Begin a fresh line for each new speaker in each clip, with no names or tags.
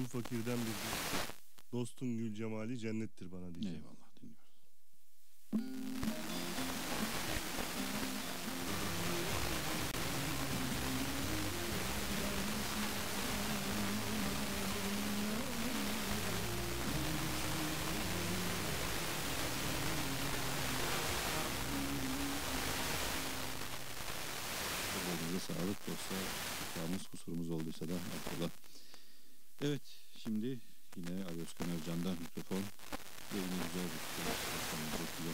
fakirden bir dostun gül cemali cennettir bana diyeceğim.
Eyvallah, dinliyoruz. Elinize sağlık dostlar. Hatamız, kusurumuz olduysa da affola. Evet, şimdi yine Ali Özkan Ercan'dan mikrofon. Yeni güzel bir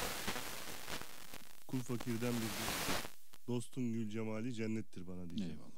Kul fakirden bir dostun gül cemali cennettir bana diyeceğim.
Eyvallah.